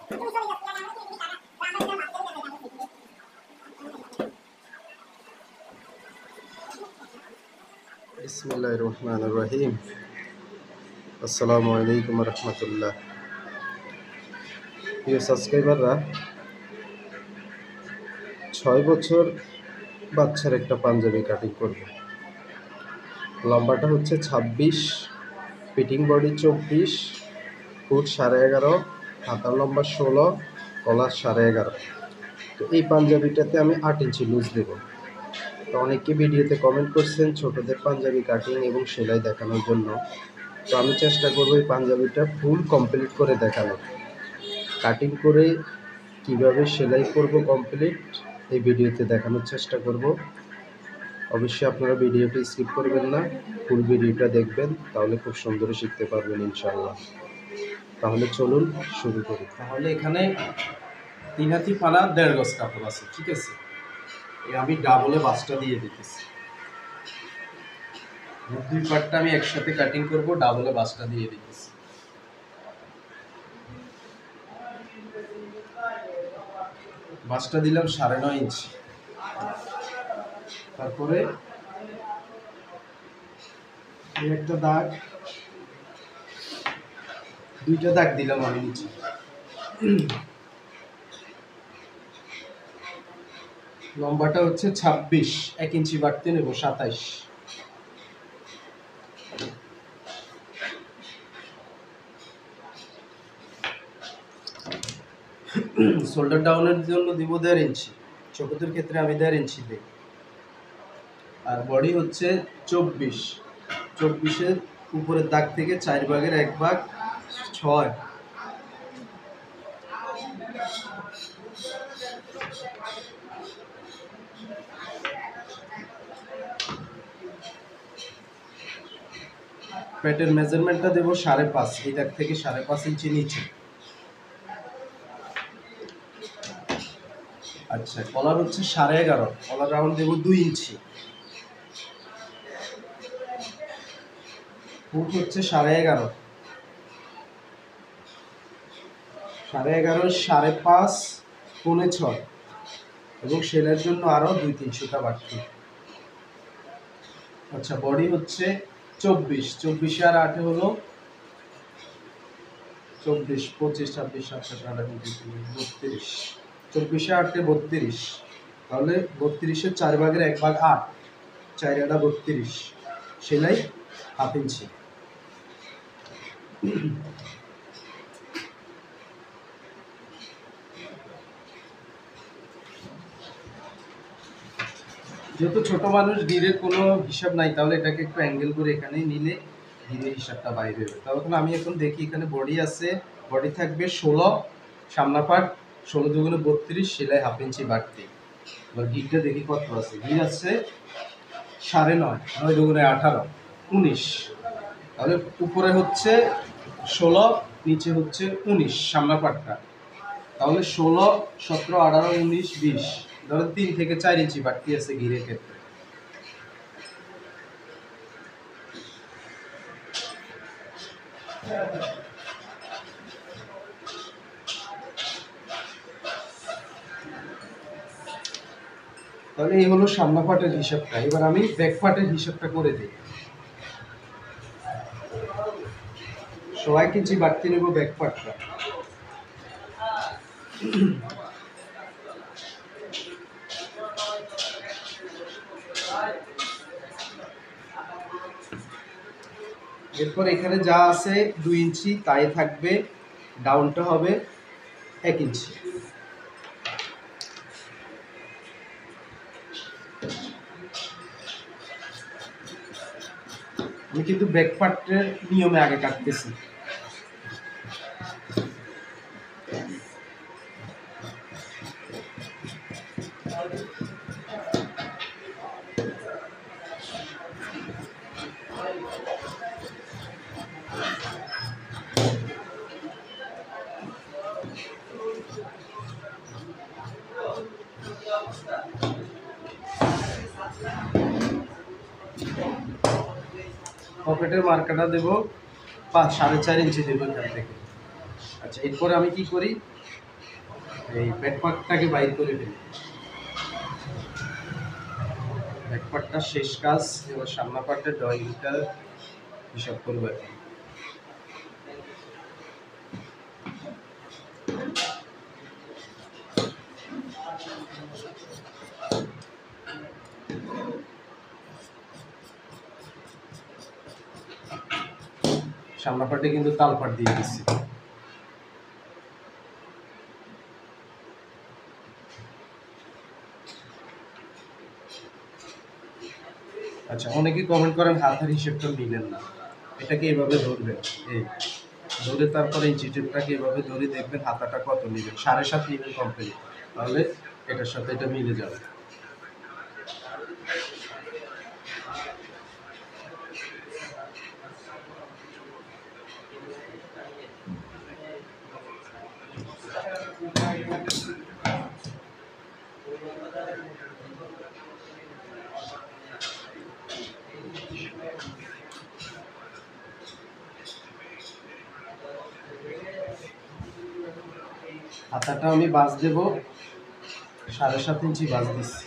বিসমিল্লাহির রহমানির রহিম। আসসালামু আলাইকুম রহমতুল্লাহ। প্রিয় সাবস্ক্রাইবাররা, 6 বছর বাচ্চার একটা পাঞ্জাবি কাটিং করবে। লম্বাটা হচ্ছে 26, ফিটিং বডি 24, ফুট 11.5, হাতার লম্বা 16, কলার 11.5। তো এই পাঞ্জাবিটাতে আমি 8 ইঞ্চি লুজ দেব। তো অনেকে ভিডিওতে কমেন্ট করছেন ছোটদের পাঞ্জাবি কাটিং এবং সেলাই দেখানোর জন্য। তো আমি চেষ্টা করব এই পাঞ্জাবিটা ফুল কমপ্লিট করে দেখানোর। কাটিং করে কিভাবে সেলাই করব কমপ্লিট এই ভিডিওতে দেখানোর চেষ্টা করব। অবশ্যই আপনারা ভিডিওটি স্কিপ করবেন না, ফুল ভিডিওটা দেখবেন, তাহলে খুব সুন্দর শিখতে পারবেন ইনশাআল্লাহ। তাহলে চলুন শুরু করি। তাহলে এখানে 3 হাতি পানা 1.5 গজ কাপড় আছে, ঠিক আছে। আমি ডাবলে বাসটা দিয়ে দিতেছি। দুই পার্টটা আমি একসাথে কাটিং করব, ডাবলে বাসটা দিয়ে দিতেছি। বাসটা দিলাম 9.5 ইঞ্চি। তারপরে একটা দাগ, দুইটা দাগ দিলাম আমি নিচে। লম্বাটা হচ্ছে 26, 1 ইঞ্চি বাড়তে নেব 27। শোল্ডার ডাউনের জন্য দিব 1.5 ইঞ্চি, ছোটদের ক্ষেত্রে আমি 1.5 ইঞ্চি দিই। আর বডি হচ্ছে 24, 24-এর উপরের দাগ থেকে 4 ভাগের 1 ভাগ 6। পেটের মেজারমেন্টটা দেবো 5.5, এই দাগ থেকে 5.5 ইঞ্চি নিচে। আচ্ছা, কলার হচ্ছে 11.5, কলার রাউন্ড দেবো 2 ইঞ্চি। ফুট হচ্ছে 11.5, 11.5, 5.5, 6.25 এবং সেলের জন্য আরো 2-3 সুতা বাড়তি। আচ্ছা, বডি হচ্ছে 24, 24 আর 8 হলো 24, 25, 26, 27, 28, 32, 34 আর 8 32। তাহলে 32-এর 4 ভাগের 1 ভাগ 8, 4 8 32, সেলাই 1/2 ইঞ্চি। যেহেতু ছোট মানুষ, গিরের কোনো হিসাব নাই, তাহলে এটাকে একটু অ্যাঙ্গেল করে এখানে নিলে গিরের হিসাবটা বাইরে হবে। তাহলে আমি এখন দেখি, এখানে বডি আছে, বডি থাকবে 16, সামনা পাট 16 দুগুণে 32, সেলাই 1/2 ইঞ্চি বাড়তি। এবার গিরটা দেখি কত আছে। গির আছে 9.5, 9 দুগুণে 18, 19। তাহলে উপরে হচ্ছে 16, নিচে হচ্ছে 19 সামনা পাটটা। তাহলে 16, 17, 18, 19, 20, ধরেন 3 থেকে 4 ইঞ্চি বাড়তি আছে গিরের ক্ষেত্রে। তাহলে এই হলো সামনা পাটের হিসাবটা। এবার আমি ব্যাক পাটের হিসাবটা করে দিই। 1 ইঞ্চি বাড়তি নেব ব্যাক পাটটা। এরপর এখানে যা আছে 2 ইঞ্চি তাই থাকবে, ডাউনটা হবে 1 ইঞ্চি। আমি কিন্তু ব্যাক পার্টের নিয়মে আগে কাটতেছি। পকেটের মার্কাটা দেবো 4.5 ইঞ্চি দেবো এখান থেকে। আচ্ছা, এরপরে আমি কি করি, এই ব্যাকপার্টটাকে বাইর করে ফেলি। ব্যাকপার্টটা শেষ কাজ, এবার সামনা পার্টের ড্রয়িংটা হিসাব করবো এখন। সামনা পার্টে কিন্তু তালপাট দিয়ে দিচ্ছি। আচ্ছা, অনেকেই কমেন্ট করেন হাতের হিসেবটা মিলেন না, এটাকে এভাবে ধরবেন, এই ধরে তারপরে ইঞ্চি টেপটাকে এভাবে ধরে দেখবেন হাতাটা কত নেবেন, 7.5 নেবেন কমপ্লিট, তাহলে এটার সাথে এটা মিলে যাবে। হাতাটা আমি বাজ দেব, 7.5 ইঞ্চি বাজ দিচ্ছি।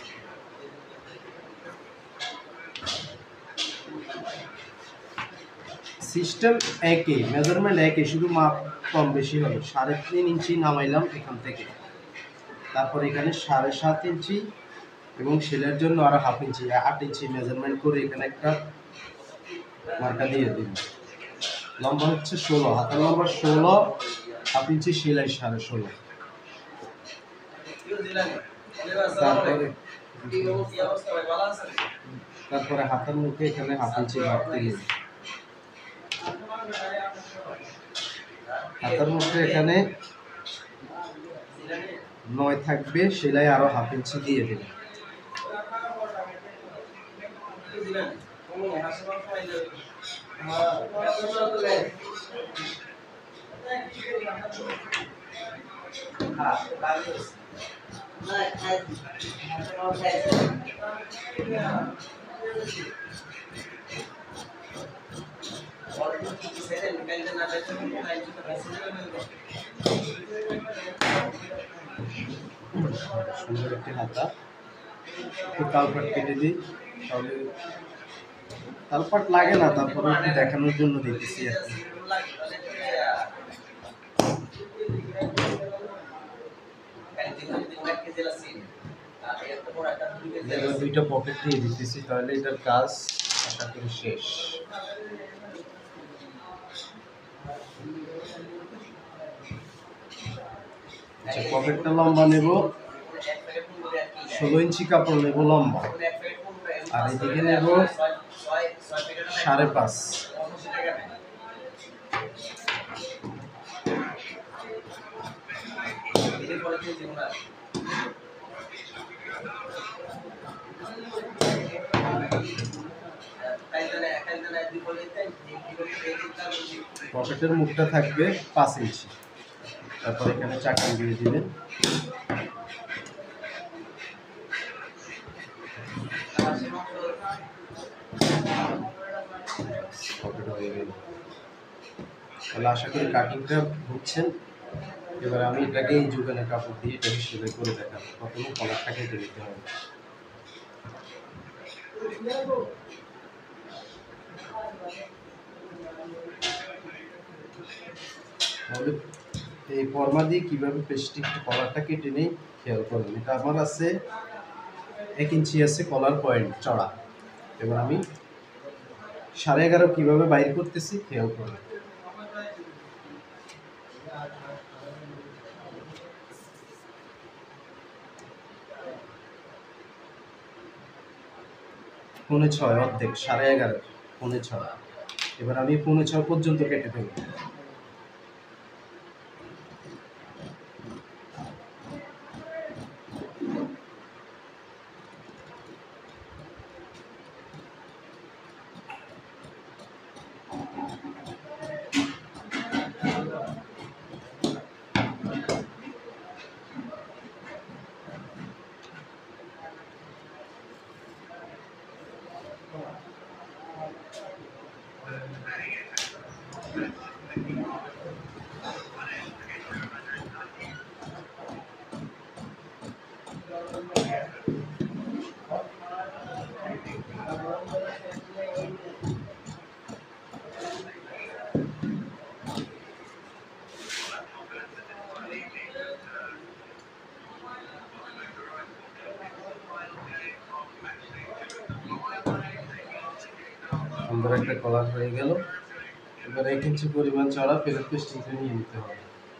সিস্টেম একই, মেজারমেন্ট একই, শুধু মাপ কম বেশি হবে। 3.5 ইঞ্চি নামাইলাম এখান থেকে, তারপর এখানে 7.5 ইঞ্চি এবং সেলের জন্য আরো 1/2 ইঞ্চি, 8 ইঞ্চি মেজারমেন্ট করে এখানে একটা মার্কা দিয়ে দিন। লম্বা হচ্ছে 16, হাতের লম্বা 16, 1/2 ইঞ্চি সেলাই 16.5। তারপরে হাতের মুখে এখানে 1/2 ইঞ্চি বাড়তে দিন। হাতের মুখে এখানে 9 থাকবে, সেলাই আরো 1/2 ইঞ্চি দিয়ে দিন। সুন্দর একটি হাতা, একটু তালপাট কেটে দিই, তাহলে তালপাট লাগে না, তারপরে একটু দেখানোর জন্য দিতেছি আর কি। দুইটা পকেট দিয়ে দিতেছি, তাহলে এটার কাজ আশা করি শেষ। আচ্ছা, পকেটটা লম্বা নেব, 16 ইঞ্চি কাপড় নেব লম্বা, আর এদিকে নেব 5.5। পকেটের মুখটা থাকবে 5 ইঞ্চি, তারপর এখানে চাকা দিয়ে দিবেন। তাহলে আশা করি কাটিংটা বুঝছেন। এবার আমি এটাকে এই যুগানের কাপড় দিয়ে এটাকে সেলাই করে দেখাবো। প্রথমে কলারটা কেটে দিতে হবে। তাহলে এই ফর্মা দিয়ে কিভাবে পেস্টিক কলারটা কেটে নেই খেয়াল করবেন। এটা আমার আছে 1 ইঞ্চি আছে কলার পয়েন্ট চড়া। এবার আমি 11.5 কিভাবে বাইর করতেছি খেয়াল করবেন। পৌনে 6 অর্ধেক, 11.5 পৌনে 6। এবার আমি পৌনে 6 পর্যন্ত কেটে দেব। সুন্দর একটা কলার হয়ে গেল। এবার 1 ইঞ্চি পরিমাণ চড়া প্লেট পেস্টিংটা নিয়ে নিতে হবে।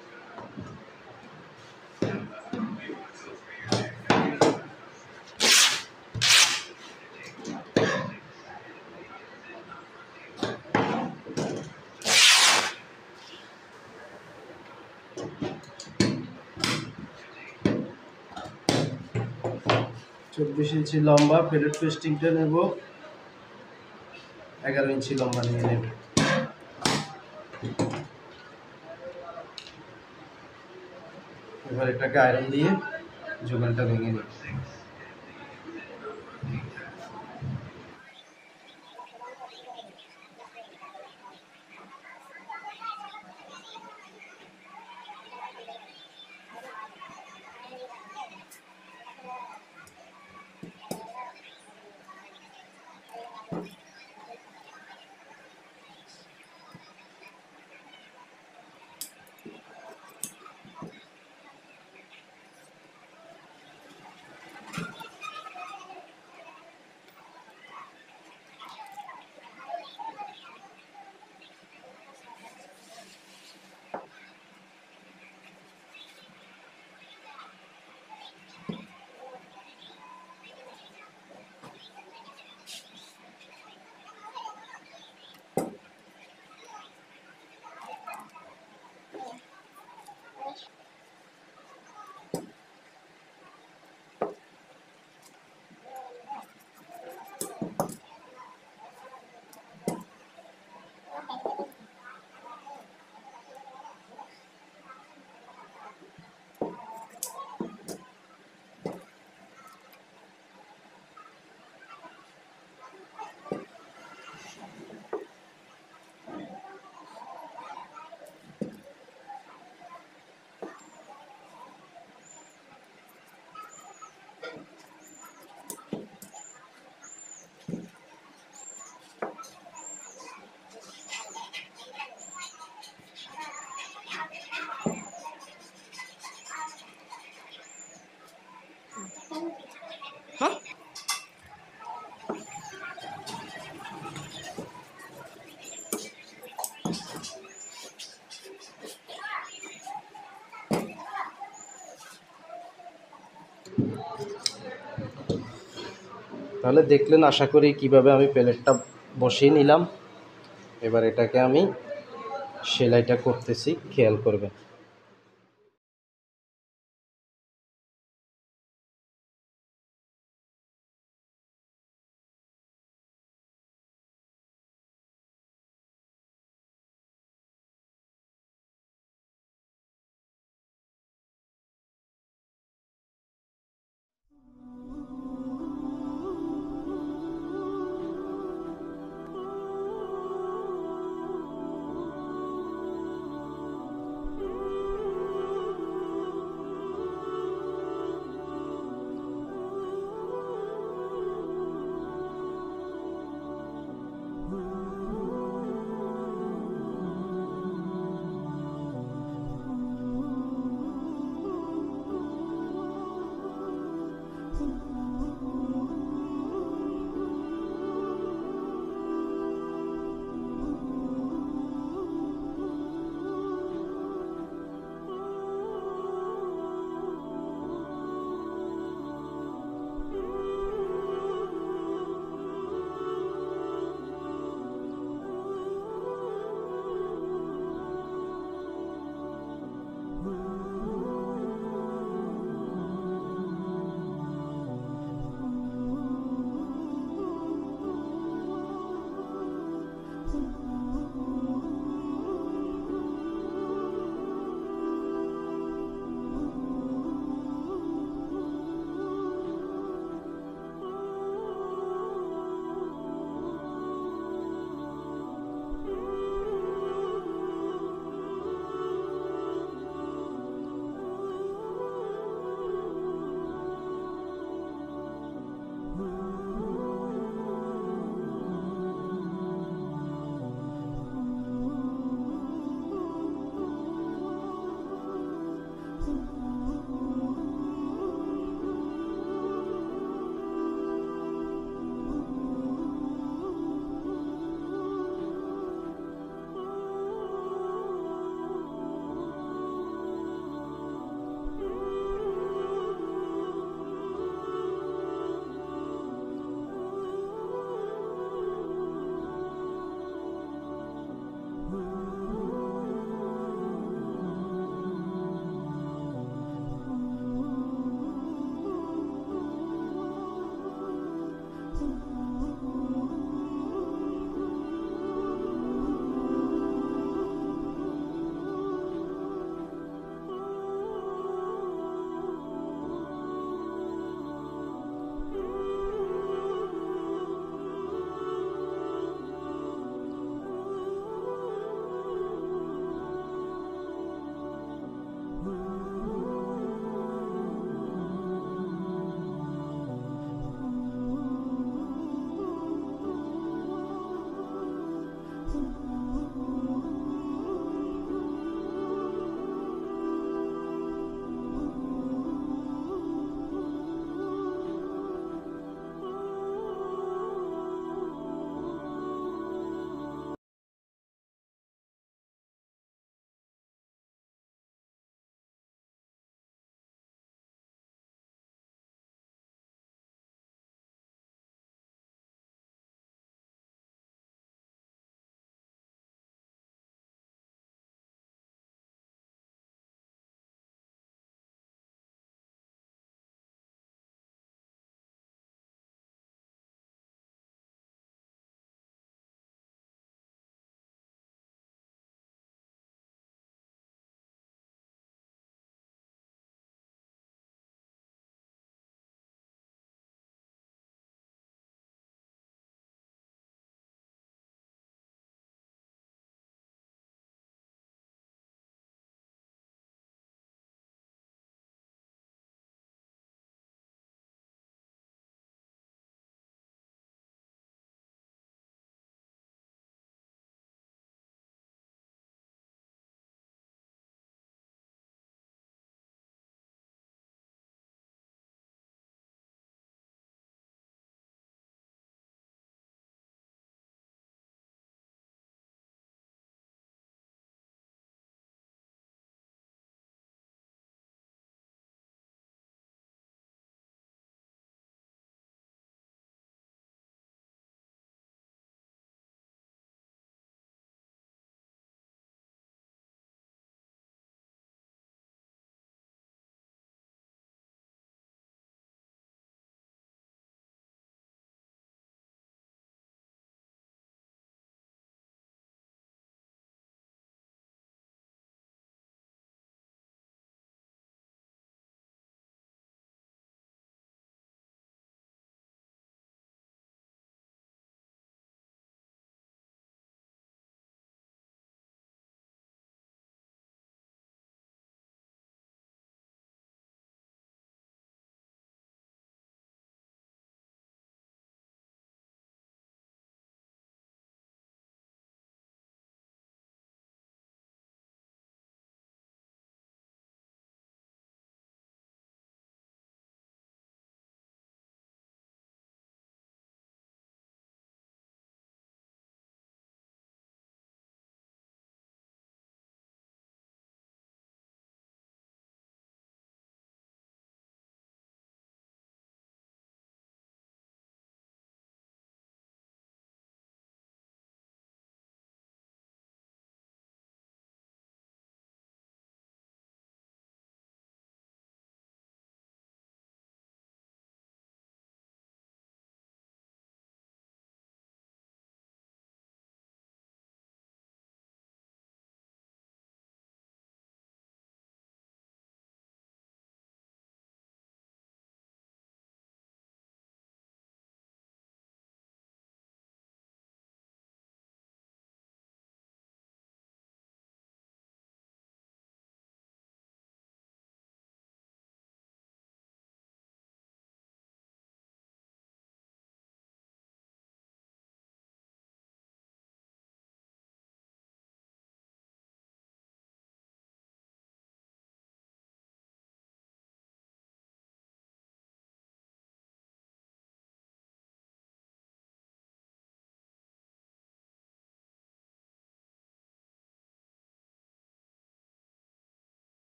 চব্বিশ ইঞ্চি লম্বা প্লেট পেস্টিংটা নেব, 11 ইঞ্চি লম্বা নিয়ে নেব। এবার এটাকে আয়রন দিয়ে জোগানটা ভেঙে নিই। তাহলে দেখলেন আশা করি কিভাবে আমি প্লেটটা বসিয়ে নিলাম। এবার এটাকে আমি সেলাইটা করতেছি, খেয়াল করবেন।